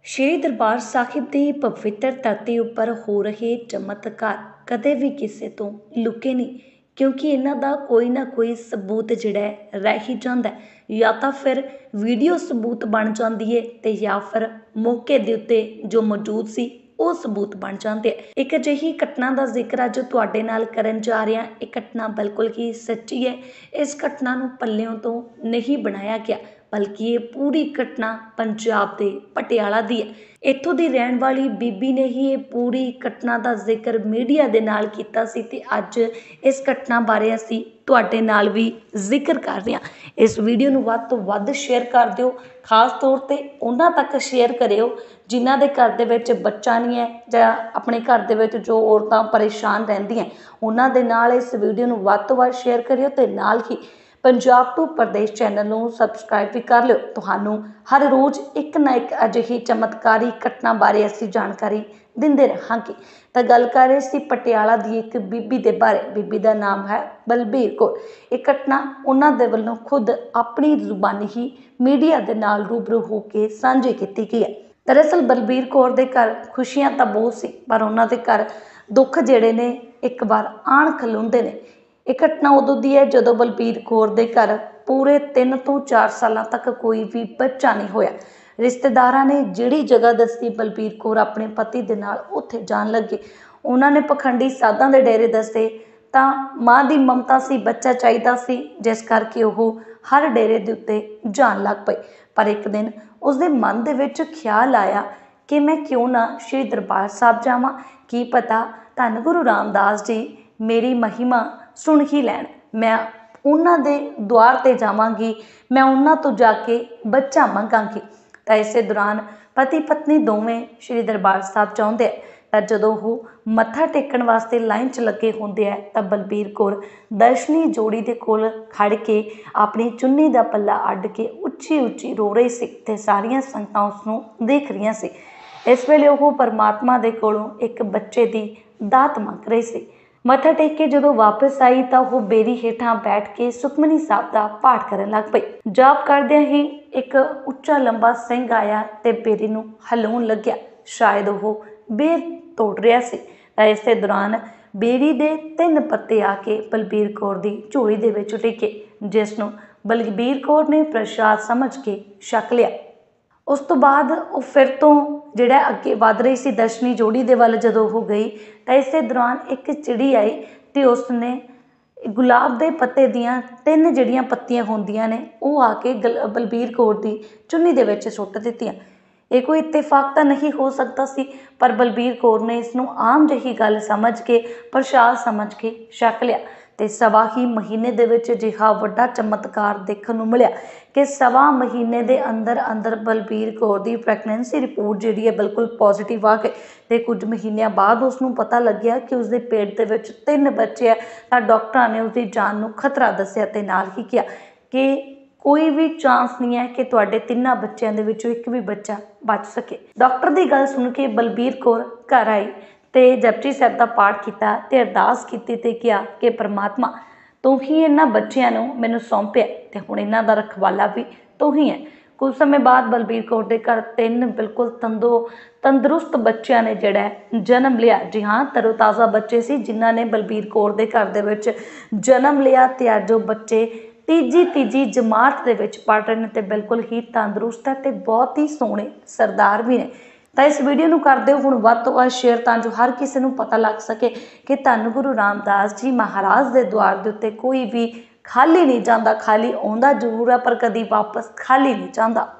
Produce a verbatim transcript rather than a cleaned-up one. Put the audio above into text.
ਸ਼੍ਰੀ ਦਰਬਾਰ ਸਾਹਿਬ ਦੀ ਪਵਿੱਤਰ ਧਰਤੀ ਉੱਪਰ ਹੋ ਰਹੇ ਚਮਤਕਾਰ ਕਦੇ ਵੀ ਕਿਸੇ ਤੋਂ ਲੁਕੇ ਨਹੀਂ, ਕਿਉਂਕਿ ਇਹਨਾਂ ਦਾ ਕੋਈ ਨਾ ਕੋਈ ਸਬੂਤ ਜਿਹੜਾ ਹੈ ਰਹਿ ਹੀ ਜਾਂਦਾ ਹੈ। ਜਾਂ ਤਾਂ ਫਿਰ ਵੀਡੀਓ ਸਬੂਤ ਬਣ ਜਾਂਦੀ ਹੈ ਤੇ ਜਾਂ ਫਿਰ ਮੌਕੇ ਦੇ ਉੱਤੇ ਜੋ ਮੌਜੂਦ ਸੀ ਉਹ ਸਬੂਤ ਬਣ ਜਾਂਦੇ ਆ। ਇੱਕ ਅਜਿਹੀ ਘਟਨਾ ਦਾ ਜ਼ਿਕਰ ਅੱਜ ਤੁਹਾਡੇ ਨਾਲ ਕਰਨ ਜਾ ਰਿਹਾ। ਇਹ ਘਟਨਾ ਬਿਲਕੁਲ ਹੀ ਸੱਚੀ ਹੈ। ਇਸ ਘਟਨਾ ਨੂੰ ਪੱਲਿਓਂ ਤੋਂ ਨਹੀਂ ਬਣਾਇਆ ਗਿਆ, ਬਲਕਿ ਇਹ ਪੂਰੀ ਘਟਨਾ ਪੰਜਾਬ ਦੇ ਪਟਿਆਲਾ ਦੀ ਹੈ। ਇੱਥੋਂ ਦੀ ਰਹਿਣ ਵਾਲੀ ਬੀਬੀ ਨੇ ਹੀ ਇਹ ਪੂਰੀ ਘਟਨਾ ਦਾ ਜ਼ਿਕਰ ਮੀਡੀਆ ਦੇ ਨਾਲ ਕੀਤਾ ਸੀ ਤੇ ਅੱਜ ਇਸ ਘਟਨਾ ਬਾਰੇ ਅਸੀਂ ਤੁਹਾਡੇ ਨਾਲ ਵੀ ਜ਼ਿਕਰ ਕਰ ਰਹੇ ਹਾਂ। ਇਸ ਵੀਡੀਓ ਨੂੰ ਵੱਧ ਤੋਂ ਵੱਧ ਸ਼ੇਅਰ ਕਰ ਦਿਓ, ਖਾਸ ਤੌਰ ਤੇ ਉਹਨਾਂ ਤੱਕ ਸ਼ੇਅਰ ਕਰਿਓ ਜਿਨ੍ਹਾਂ ਦੇ ਘਰ ਦੇ ਵਿੱਚ ਬੱਚਾ ਨਹੀਂ ਹੈ ਜਾਂ ਆਪਣੇ ਘਰ ਦੇ ਵਿੱਚ ਜੋ ਔਰਤਾਂ ਪਰੇਸ਼ਾਨ ਰਹਿੰਦੀਆਂ, ਉਹਨਾਂ ਦੇ ਨਾਲ ਇਸ ਵੀਡੀਓ ਨੂੰ ਵੱਧ ਤੋਂ ਵੱਧ ਸ਼ੇਅਰ ਕਰਿਓ ਤੇ ਨਾਲ ਹੀ ਪੰਜਾਬ ਟੂ ਪ੍ਰਦੇਸ਼ ਚੈਨਲ ਨੂੰ ਸਬਸਕ੍ਰਾਈਬ ਵੀ ਕਰ ਲਿਓ। ਤੁਹਾਨੂੰ ਹਰ ਰੋਜ਼ ਇੱਕ ਨਾ ਇੱਕ ਅਜਿਹੀ ਚਮਤਕਾਰੀ ਘਟਨਾ ਬਾਰੇ ਅਸੀਂ ਜਾਣਕਾਰੀ ਦਿੰਦੇ ਰਹਾਂਗੇ। ਤਾਂ ਗੱਲ ਕਰ ਰਹੇ ਸੀ ਪਟਿਆਲਾ ਦੀ ਇੱਕ ਬੀਬੀ ਦੇ ਬਾਰੇ। ਬੀਬੀ ਦਾ ਨਾਮ ਹੈ ਬਲਬੀਰ ਕੌਰ। ਇਹ ਘਟਨਾ ਉਹਨਾਂ ਦੇ ਵੱਲੋਂ ਖੁਦ ਆਪਣੀ ਜ਼ੁਬਾਨੀ ਹੀ ਮੀਡੀਆ ਦੇ ਨਾਲ ਰੂਬਰੂ ਹੋ ਕੇ ਸਾਂਝੀ ਕੀਤੀ ਗਈ ਹੈ। ਦਰਅਸਲ ਬਲਬੀਰ ਕੌਰ ਦੇ ਘਰ ਖੁਸ਼ੀਆਂ ਤਾਂ ਬਹੁਤ ਸੀ, ਪਰ ਉਹਨਾਂ ਦੇ ਘਰ ਦੁੱਖ ਜਿਹੜੇ ਨੇ ਇੱਕ ਵਾਰ ਆਣ ਖਲੋਂਦੇ ਨੇ। ਇਹ ਘਟਨਾ ਉਦੋਂ ਦੀ ਹੈ ਜਦੋਂ ਬਲਬੀਰ ਕੌਰ ਦੇ ਘਰ ਪੂਰੇ ਤਿੰਨ ਤੋਂ ਚਾਰ ਸਾਲਾਂ ਤੱਕ ਕੋਈ ਵੀ ਬੱਚਾ ਨਹੀਂ ਹੋਇਆ। ਰਿਸ਼ਤੇਦਾਰਾਂ ਨੇ ਜਿਹੜੀ ਜਗ੍ਹਾ ਦੱਸੀ ਬਲਬੀਰ ਕੌਰ ਆਪਣੇ ਪਤੀ ਦੇ ਨਾਲ ਉੱਥੇ ਜਾਣ ਲੱਗੇ। ਉਹਨਾਂ ਨੇ ਪਖੰਡੀ ਸਾਧਾਂ ਦੇ ਡੇਰੇ ਦੱਸੇ ਤਾਂ ਮਾਂ ਦੀ ਮਮਤਾ ਸੀ, ਬੱਚਾ ਚਾਹੀਦਾ ਸੀ, ਜਿਸ ਕਰਕੇ ਉਹ ਹਰ ਡੇਰੇ ਦੇ ਉੱਤੇ ਜਾਣ ਲੱਗ ਪਈ। ਪਰ ਇੱਕ ਦਿਨ ਉਸਦੇ ਮਨ ਦੇ ਵਿੱਚ ਖਿਆਲ ਆਇਆ ਕਿ ਮੈਂ ਕਿਉਂ ਨਾ ਸ਼੍ਰੀ ਦਰਬਾਰ ਸਾਹਿਬ ਜਾਵਾਂ, ਕੀ ਪਤਾ ਧੰਨ ਗੁਰੂ ਰਾਮਦਾਸ ਜੀ ਮੇਰੀ ਮਹਿਮਾ ਸੁਣ ਹੀ ਲੈਣ। ਮੈਂ ਉਹਨਾਂ ਦੇ ਦੁਆਰ 'ਤੇ ਜਾਵਾਂਗੀ, ਮੈਂ ਉਹਨਾਂ ਤੋਂ ਜਾ ਕੇ ਬੱਚਾ ਮੰਗਾਂਗੀ। ਤਾਂ ਇਸੇ ਦੌਰਾਨ ਪਤੀ ਪਤਨੀ ਦੋਵੇਂ ਸ਼੍ਰੀ ਦਰਬਾਰ ਸਾਹਿਬ ਚਾਹੁੰਦੇ ਆ। ਤਾਂ ਜਦੋਂ ਉਹ ਮੱਥਾ ਟੇਕਣ ਵਾਸਤੇ ਲਾਈਨ 'ਚ ਲੱਗੇ ਹੁੰਦੇ ਆ ਤਾਂ ਬਲਬੀਰ ਕੌਰ ਦਰਸ਼ਨੀ ਜੋੜੀ ਦੇ ਕੋਲ ਖੜ ਕੇ ਆਪਣੀ ਚੁੰਨੀ ਦਾ ਪੱਲਾ ਅੱਡ ਕੇ ਉੱਚੀ ਉੱਚੀ ਰੋ ਰਹੀ ਸੀ ਤੇ ਸਾਰੀਆਂ ਸੰਗਤਾਂ ਉਸ ਨੂੰ ਦੇਖ ਰਹੀਆਂ ਸੀ। ਇਸ ਵੇਲੇ ਉਹ ਪਰਮਾਤਮਾ ਦੇ ਕੋਲੋਂ ਇੱਕ ਬੱਚੇ ਦੀ ਦਾਤ ਮੰਗ ਰਹੀ ਸੀ। ਮੱਥਾ ਟੇਕ ਕੇ ਜਦੋਂ ਵਾਪਸ ਆਈ ਤਾਂ ਉਹ ਬੇਰੀ ਹੇਠਾਂ ਬੈਠ ਕੇ ਸੁਖਮਨੀ ਸਾਹਿਬ ਦਾ ਪਾਠ ਕਰਨ ਲੱਗ ਪਈ। ਜਾਪ ਕਰਦਿਆਂ ਹੀ ਇੱਕ ਉੱਚਾ ਲੰਬਾ ਸਿੰਘ ਆਇਆ ਤੇ ਬੇਰੀ ਨੂੰ ਹਿਲਾਉਣ ਲੱਗਿਆ। ਸ਼ਾਇਦ ਉਹ ਬੇਰ ਤੋੜ ਰਿਹਾ ਸੀ। ਤਾਂ ਇਸੇ ਦੌਰਾਨ ਬੇਰੀ ਦੇ ਤਿੰਨ ਪੱਤੇ ਆ ਕੇ ਬਲਬੀਰ ਕੌਰ ਦੀ ਝੋਲੀ ਦੇ ਵਿੱਚ ਡਿੱਗੇ, ਜਿਸ ਨੂੰ ਬਲਬੀਰ ਕੌਰ ਨੇ ਪ੍ਰਸ਼ਾਦ ਸਮਝ ਕੇ ਛਕ ਲਿਆ। ਉਸ ਤੋਂ ਬਾਅਦ ਉਹ ਫਿਰ ਤੋਂ ਜਿਹੜਾ ਅੱਗੇ ਵੱਧ ਰਹੀ ਸੀ ਦਰਸ਼ਨੀ ਜੋੜੀ ਦੇ ਵੱਲ। ਜਦੋਂ ਉਹ ਗਈ ਤਾਂ ਇਸੇ ਦੌਰਾਨ ਇੱਕ ਚਿੜੀ ਆਈ ਤੇ ਉਸ ਨੇ ਗੁਲਾਬ ਦੇ ਪੱਤੇ ਦੀਆਂ ਤਿੰਨ ਜਿਹੜੀਆਂ ਪੱਤੀਆਂ ਹੁੰਦੀਆਂ ਨੇ ਉਹ ਆ ਕੇ ਗਲ ਬਲਬੀਰ ਕੌਰ ਦੀ ਚੁੰਨੀ ਦੇ ਵਿੱਚ ਸੁੱਟ ਦਿੱਤੀਆਂ। ਇਹ ਕੋਈ ਇਤਫਾਕ ਤਾਂ ਨਹੀਂ ਹੋ ਸਕਦਾ ਸੀ, ਪਰ ਬਲਬੀਰ ਕੌਰ ਨੇ ਇਸ ਨੂੰ ਆਮ ਜਿਹੀ ਗੱਲ ਸਮਝ ਕੇ ਪ੍ਰਸ਼ਾਦ ਸਮਝ ਕੇ ਛਕ ਲਿਆ। ਤੇ ਸਵਾ ਹੀ ਮਹੀਨੇ ਦੇ ਵਿੱਚ ਅਜਿਹਾ ਵੱਡਾ ਚਮਤਕਾਰ ਦੇਖਣ ਨੂੰ ਮਿਲਿਆ ਕਿ ਸਵਾ ਮਹੀਨੇ ਦੇ ਅੰਦਰ ਅੰਦਰ ਬਲਬੀਰ ਕੌਰ ਦੀ ਪ੍ਰੈਗਨੈਂਸੀ ਰਿਪੋਰਟ ਜਿਹੜੀ ਹੈ ਬਿਲਕੁਲ ਪੋਜ਼ਿਟਿਵ ਆ ਗਈ। ਤੇ ਕੁਝ ਮਹੀਨਿਆਂ ਬਾਅਦ ਉਸ ਨੂੰ ਪਤਾ ਲੱਗਿਆ ਕਿ ਉਸਦੇ ਪੇਟ ਦੇ ਵਿੱਚ ਤਿੰਨ ਬੱਚੇ ਆ। ਤਾਂ ਡਾਕਟਰਾਂ ਨੇ ਉਸਦੀ ਜਾਨ ਨੂੰ ਖਤਰਾ ਦੱਸਿਆ ਤੇ ਨਾਲ ਹੀ ਕਿਹਾ ਕਿ ਕੋਈ ਵੀ ਚਾਂਸ ਨਹੀਂ ਹੈ ਕਿ ਤੁਹਾਡੇ ਤਿੰਨਾਂ ਬੱਚਿਆਂ ਦੇ ਵਿੱਚੋਂ ਇੱਕ ਵੀ ਬੱਚਾ ਬਚ ਸਕੇ। ਡਾਕਟਰ ਦੀ ਗੱਲ ਸੁਣ ਕੇ ਬਲਬੀਰ ਕੌਰ ਘਰ ਆਈ ਤੇ ਜਪਜੀ ਸਾਹਿਬ ਦਾ ਪਾਠ ਕੀਤਾ ਤੇ ਅਰਦਾਸ ਕੀਤੀ ਤੇ ਕਿਹਾ ਕਿ ਪਰਮਾਤਮਾ ਤੂੰ ਹੀ ਇਹਨਾਂ ਬੱਚਿਆਂ ਨੂੰ ਮੈਨੂੰ ਸੌਂਪਿਆ ਤੇ ਹੁਣ ਇਹਨਾਂ ਦਾ ਰਖਵਾਲਾ ਵੀ ਤੂੰ ਹੀ ਹੈ। ਕੁਝ ਸਮੇਂ ਬਾਅਦ ਬਲਬੀਰ ਕੌਰ ਦੇ ਘਰ ਤਿੰਨ ਬਿਲਕੁਲ ਤੰਦੋ ਤੰਦਰੁਸਤ ਬੱਚਿਆਂ ਨੇ ਜਿਹੜਾ ਜਨਮ ਲਿਆ। ਜੀ ਹਾਂ, ਤਰੋਤਾਜ਼ਾ ਬੱਚੇ ਸੀ ਜਿਨ੍ਹਾਂ ਨੇ ਬਲਬੀਰ ਕੌਰ ਦੇ ਘਰ ਦੇ ਵਿੱਚ ਜਨਮ ਲਿਆ ਤੇ ਅੱਜ ਉਹ ਬੱਚੇ ਤੀਜੀ ਤੀਜੀ ਜਮਾਤ ਦੇ ਵਿੱਚ ਪੜ੍ਹ ਰਹੇ ਨੇ ਤੇ ਬਿਲਕੁਲ ਹੀ ਤੰਦਰੁਸਤ ਹੈ ਤੇ ਬਹੁਤ ਹੀ ਸੋਹਣੇ ਸਰਦਾਰ ਵੀ ਨੇ। ਤਾਂ ਇਸ ਵੀਡੀਓ ਨੂੰ ਕਰ ਦਿਓ ਹੁਣ ਵੱਧ ਤੋਂ ਵੱਧ ਸ਼ੇਅਰ ਤਾਂ ਜੋ ਹਰ ਕਿਸੇ ਨੂੰ ਪਤਾ ਲੱਗ ਸਕੇ ਕਿ ਧੰਨ ਗੁਰੂ ਰਾਮਦਾਸ ਜੀ ਮਹਾਰਾਜ ਦੇ ਦੁਆਰ ਦੇ ਉੱਤੇ ਕੋਈ ਵੀ ਖਾਲੀ ਨਹੀਂ ਜਾਂਦਾ। ਖਾਲੀ ਆਉਂਦਾ ਜ਼ਰੂਰ ਹੈ ਪਰ ਕਦੀ ਵਾਪਸ ਖਾਲੀ ਨਹੀਂ ਜਾਂਦਾ।